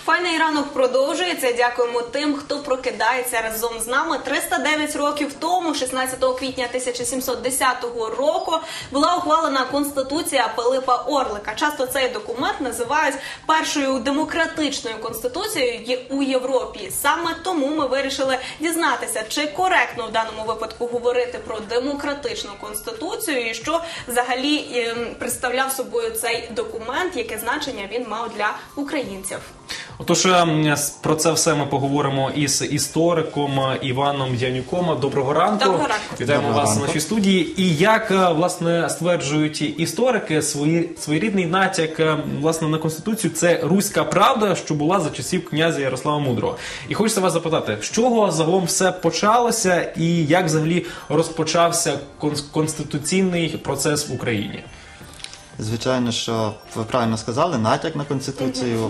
Файний ранок продовжується. Дякуємо тим, хто прокидається разом з нами. 309 років тому, 16 квітня 1710 року, була ухвалена Конституція Пилипа Орлика. Часто цей документ називають першою демократичною конституцією у Європі. Саме тому ми вирішили дізнатися, чи коректно в даному випадку говорити про демократичну конституцію і що взагалі представляв собою цей документ, яке значення він мав для українців. Отож, про це все ми поговоримо із істориком Іваном Янюком. Доброго ранку. Доброго ранку. Вітаємо вас в нашій студії. І як, власне, стверджують історики, своєрідний натяк, власне, на Конституцію – це руська правда, що була за часів князя Ярослава Мудрого. І хочеться вас запитати, з чого загалом все почалося і як взагалі розпочався конституційний процес в Україні? Звичайно, що ви правильно сказали, натяк на Конституцію.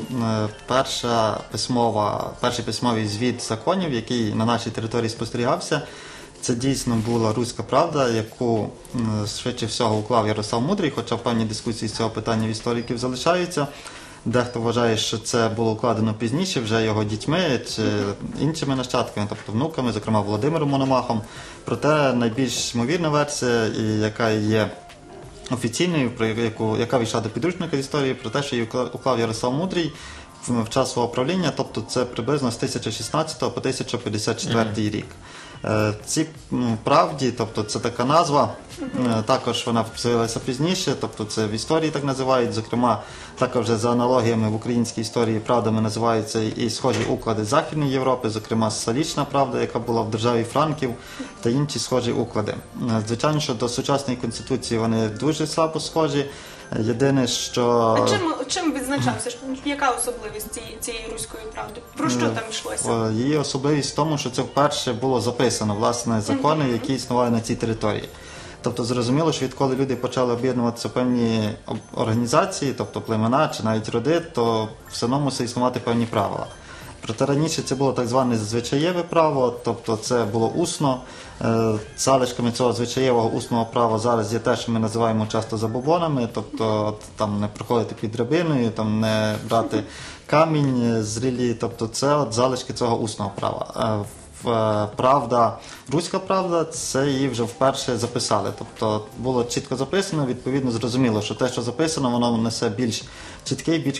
Перший письмовий звіт законів, який на нашій території спостерігався, це дійсно була руська правда, яку швидше всього уклав Ярослав Мудрий, хоча певні дискусії з цього питання в істориків залишаються. Дехто вважає, що це було укладено пізніше вже його дітьми чи іншими нащадками, тобто внуками, зокрема Володимиром Мономахом. Проте найбільш ймовірна версія, яка є офіційною, яка війшла до підручника історії, про те, що її уклав Ярослав Мудрий в час свого правління, тобто це приблизно з 1016 по 1054 рік. Ці правді, тобто це така назва, також вона з'явилася пізніше, тобто це в історії так називають, зокрема, також вже за аналогіями в українській історії правдами називаються і схожі уклади Західної Європи, зокрема Салічна правда, яка була в державі Франків, та інші схожі уклади. Звичайно, що до сучасної Конституції вони дуже слабо схожі. Єдине, що... А чим відзначався? Яка особливість цієї руської правди? Про що там йшлося? Її особливість в тому, що це вперше було записано, власне, закони, які існували на цій території. Тобто зрозуміло, що відколи люди почали об'єднуватися в певні організації, тобто племена чи навіть роди, то все одно мусить існувати певні правила. Проте раніше це було так зване звичаєве право, тобто це було усно. Залишками цього звичаєвого усного права зараз є те, що ми називаємо часто забобонами, тобто там не проходити під драбиною, там не брати камінь з ріллі, тобто це от залишки цього усного права. Правда, руська правда, це її вже вперше записали. Тобто було чітко записано, відповідно зрозуміло, що те, що записано, воно несе більш чіткий, більш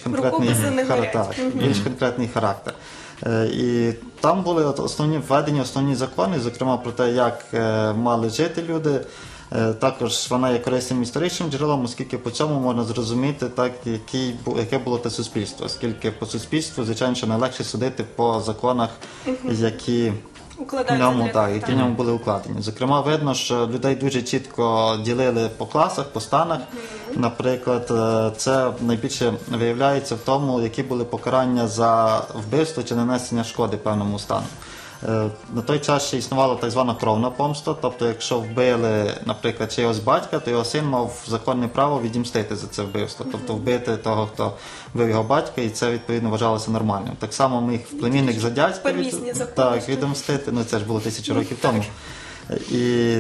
конкретний характер. І там були введені основні закони, зокрема про те, як мали жити люди. Також вона є корисним історичним джерелом, оскільки по цьому можна зрозуміти, так, яке було те суспільство. Оскільки по суспільству, звичайно, що найлегше судити по законах, які в ньому були укладені. Зокрема, видно, що людей дуже чітко ділили по класах, по станах. Наприклад, це найбільше виявляється в тому, які були покарання за вбивство чи нанесення шкоди певному стану. На той час ще існувала так звана кровна помста, тобто якщо вбили, наприклад, чийогось батька, то його син мав законне право відімстити за це вбивство, тобто вбити того, хто вбив його батька, і це відповідно вважалося нормальним. Так само міг племінник за дядька відомстити, це ж було 1000 років тому. І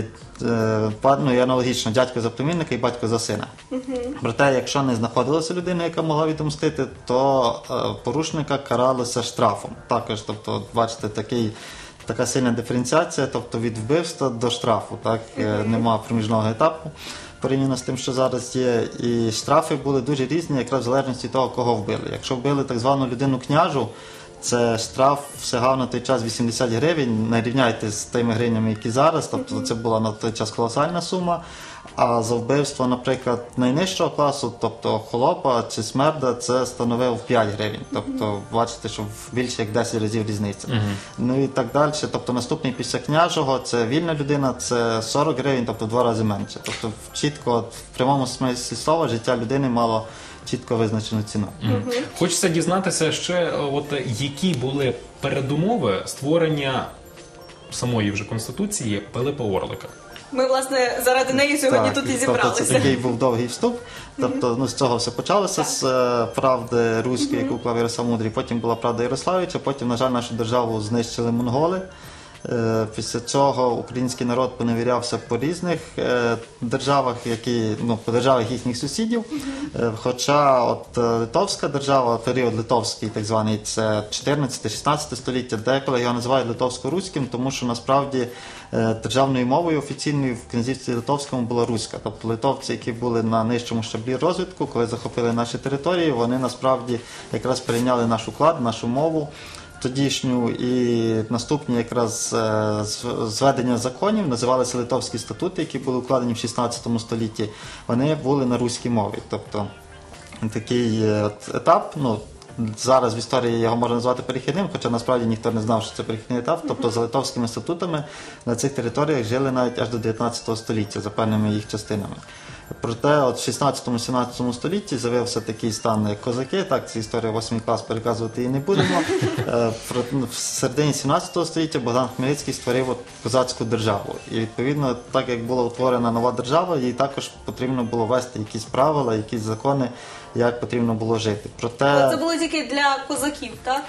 аналогічно дядько за племінника і батько за сина. Проте, якщо не знаходилася людина, яка могла відомстити, то порушника каралося штрафом. Також, тобто, бачите, така сильна диференціація, тобто від вбивства до штрафу, так, нема проміжного етапу порівняно з тим, що зараз є. І штрафи були дуже різні, якраз в залежності від того, кого вбили. Якщо вбили так звану людину княжу, це штраф сягав на той час 80 гривень, не рівняйте з тими гривнями, які зараз, тобто це була на той час колосальна сума. А за вбивство, наприклад, найнижчого класу, тобто холопа чи смерда, це становив 5 гривень. Тобто, бачите, що більше як 10 разів різниця. Ну і так далі. Тобто наступний після княжого, це вільна людина, це 40 гривень, тобто в 2 рази менше. Тобто чітко, в прямому смислі слова, життя людини мало чітко визначену ціну. Хочеться дізнатися ще, які були передумови створення самої вже Конституції Пилипа Орлика. Ми, власне, заради неї сьогодні тут і зібралися. Тобто це такий був довгий вступ. Тобто, з цього все почалося, з правди руської, яку уклав Ярослав Мудрий. Потім була правда Ярославича, потім, на жаль, нашу державу знищили монголи. Після цього український народ поневірявся по різних державах, по державах їхніх сусідів. Хоча от Литовська держава, період литовський, так званий, це 14-16 століття, деколи його називають литовсько-руським, тому що насправді державною мовою офіційною в князівстві Литовському була руська. Тобто литовці, які були на нижчому щаблі розвитку, коли захопили наші території, вони насправді якраз перейняли наш уклад, нашу мову тодішню, і наступні якраз зведення законів називалися Литовські статути, які були укладені в 16 столітті. Вони були на руській мові. Тобто такий етап, зараз в історії його можна назвати перехідним, хоча насправді ніхто не знав, що це перехідний етап. Тобто за литовськими статутами на цих територіях жили навіть аж до 19 століття, за певними їх частинами. Проте от в 16-17 столітті з'явився такий стан, як козаки. Так, цю історію 8 клас переказувати її не будемо. В середині 17 століття Богдан Хмельницький створив козацьку державу. І відповідно, так як була утворена нова держава, їй також потрібно було ввести якісь правила, якісь закони, як потрібно було жити. Проте це було тільки для козаків, так?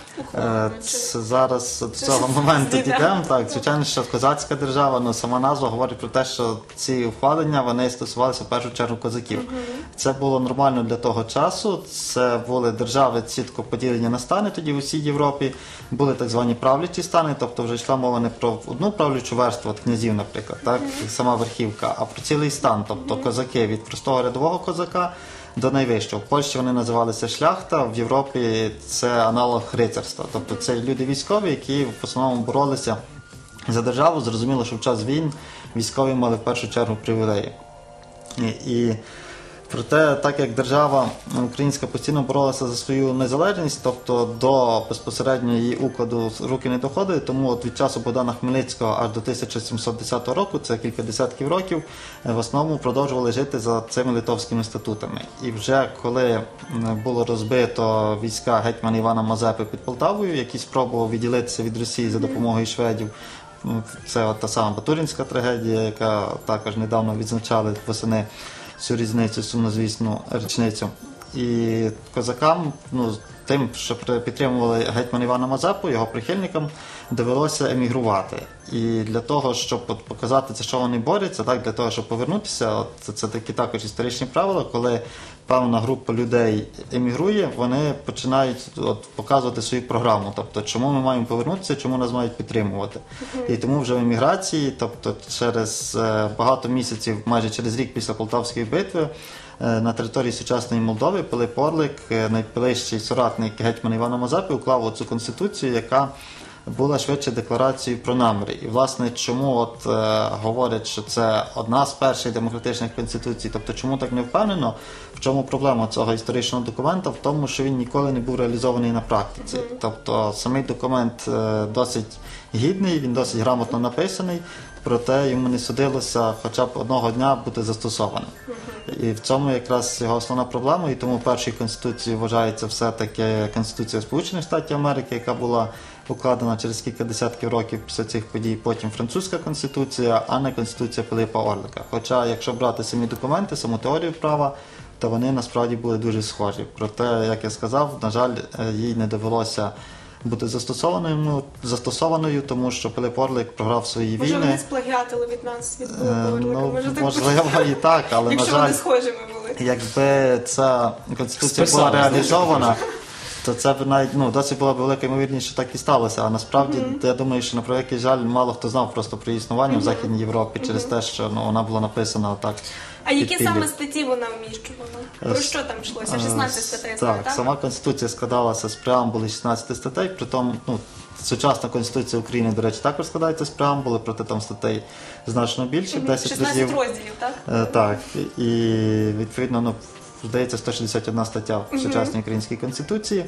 Зараз до цього моменту дійдемо. Так, звичайно, що козацька держава, але сама назва говорить про те, що ці ухвалення, вони стосувалися в першу чергу козаків. Це було нормально для того часу. Це були держави чітко поділені на стани тоді в усій Європі. Були так звані правлячі стани, тобто вже йшла мова не про одну правлячу верству, от князів, наприклад, так, сама верхівка, а про цілий стан, тобто козаки від простого рядового козака до найвищого. В Польщі вони називалися шляхта, в Європі це аналог рицарства. Тобто це люди військові, які в основному боролися за державу. Зрозуміло, що в час війн військові мали в першу чергу привілеї. І проте, так як держава українська постійно боролася за свою незалежність, тобто до безпосередньо її укладу руки не доходили, тому от від часу Богдана Хмельницького аж до 1710 року, це кілька десятків років, в основному продовжували жити за цими литовськими статутами. І вже коли було розбито війська гетьмана Івана Мазепи під Полтавою, який спробував відділитися від Росії за допомогою шведів, це от та сама Батуринська трагедія, яка також недавно відзначали восени цю різницю, сумнозвісну річницю. І козакам, тим, що підтримували гетьмана Івана Мазепу, його прихильникам, довелося емігрувати. І для того, щоб показати, за що вони борються, так, для того, щоб повернутися, це такі також історичні правила, коли певна група людей емігрує, вони починають показувати свою програму, тобто чому ми маємо повернутися, чому нас мають підтримувати. І тому вже в еміграції, тобто через багато місяців, майже через рік після Полтавської битви, на території сучасної Молдови Пилип Орлик, найближчий соратник гетьмана Івана Мазепи, уклав оцю конституцію, яка була швидше декларацією про наміри. І, власне, чому говорять, що це одна з перших демократичних конституцій, тобто чому так не впевнено, в чому проблема цього історичного документа? В тому, що він ніколи не був реалізований на практиці. Тобто самий документ досить гідний, він досить грамотно написаний, проте йому не судилося хоча б одного дня бути застосованим. І в цьому якраз його основна проблема, і тому першою конституцією вважається все-таки Конституція Сполучених Штатів Америки, яка була укладена через кілька десятків років після цих подій, потім французька конституція, а не конституція Пилипа Орлика. Хоча, якщо брати самі документи, саму теорію права, то вони насправді були дуже схожі. Проте, як я сказав, на жаль, їй не довелося бути застосованою, тому що Пилип Орлик програв свої війни. Може, вони сплагіатили від нас, від Пилипа Орлика? Можливо, і так, але, на жаль, вони схожими були. Якби ця конституція була реалізована, то це б навіть досить була б велика ймовірність, що так і сталося. А насправді, я думаю, що на превеликий жаль, мало хто знав просто про існування в Західній Європі через те, що вона була написана отак. А які саме статті вона вміщувала? Про що там йшлося? 16 статей, так? Сама Конституція складалася з преамбули 16 статей, притом сучасна Конституція України, до речі, також складається з преамбули, проте там статей значно більше, 10 16 розділів, так? Так, і відповідно, здається, 161 стаття в сучасній українській Конституції.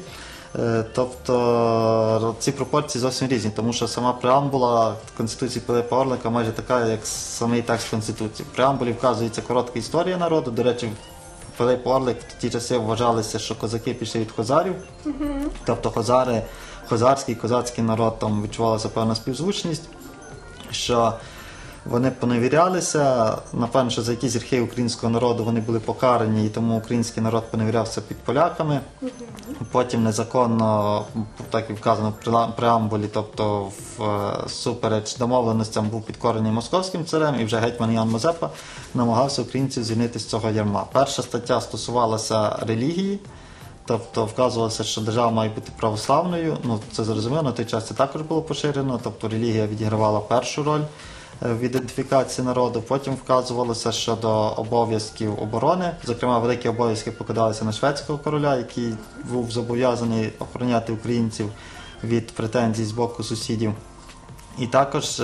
Тобто ці пропорції зовсім різні, тому що сама преамбула Конституції Пилипа Орлика майже така, як самий текст Конституції. В преамбулі вказується коротка історія народу. До речі, Пилип Орлик в ті часи вважалися, що козаки пішли від хозарів. Тобто хозарський, козацький народ, там відчувалася певна співзвучність, що Вони поневірялися, напевно, що за якісь гріхи українського народу вони були покарані, і тому український народ поневірявся під поляками. Потім незаконно, так і вказано в преамбулі, тобто всупереч домовленостям був підкорений московським царем, і вже гетьман Ян Мазепа намагався українців звільнити з цього ярма. Перша стаття стосувалася релігії, тобто вказувалося, що держава має бути православною, ну це зрозуміло, на той час це також було поширено, тобто релігія відігравала першу роль в ідентифікації народу. Потім вказувалося щодо обов'язків оборони, зокрема великі обов'язки покладалися на шведського короля, який був зобов'язаний охороняти українців від претензій з боку сусідів. І також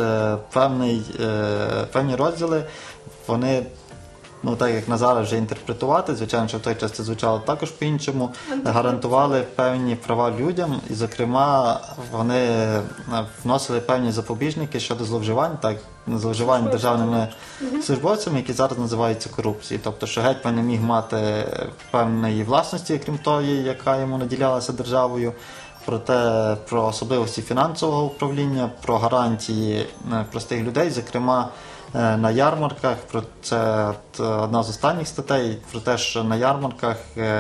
певні розділи, вони, ну так як на зараз вже інтерпретувати, звичайно, що в той час це звучало також по-іншому, гарантували певні права людям, і, зокрема, вони вносили певні запобіжники щодо зловживань, зловживань державними службовцями, які зараз називаються корупцією. Тобто, що гетьман не міг мати певної власності, крім тої, яка йому наділялася державою, про особливості фінансового управління, про гарантії простих людей, зокрема, на ярмарках, це одна з останніх статей, про те, що на ярмарках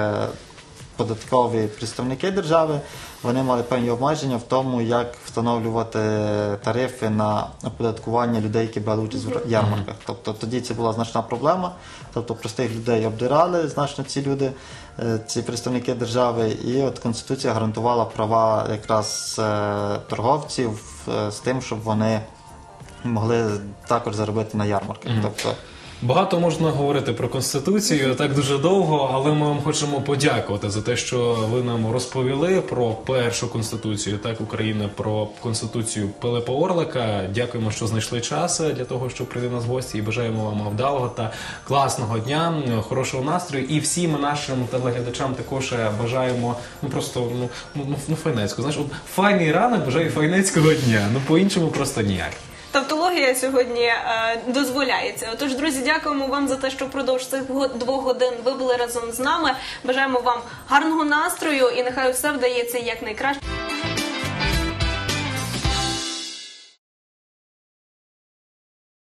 податкові представники держави, вони мали певні обмеження в тому, як встановлювати тарифи на оподаткування людей, які брали участь в ярмарках. Тобто тоді це була значна проблема, тобто простих людей обдирали значно ці люди, ці представники держави, і от Конституція гарантувала права якраз торговців з тим, щоб вони могли також заробити на ярмарках. Тобто багато можна говорити про Конституцію, так дуже довго, але ми вам хочемо подякувати за те, що ви нам розповіли про першу Конституцію, так, України, про Конституцію Пилипа Орлика. Дякуємо, що знайшли час для того, щоб прийти на нас в гості, і бажаємо вам вдалого та класного дня, хорошого настрою. І всім нашим телеглядачам також бажаємо, файнецького. Знаєш, файний ранок, бажаю файнецького дня, по-іншому просто ніяк. Тавтологія сьогодні дозволяється. Отож, друзі, дякуємо вам за те, що впродовж цих 2 годин ви були разом з нами. Бажаємо вам гарного настрою і нехай усе вдається якнайкраще.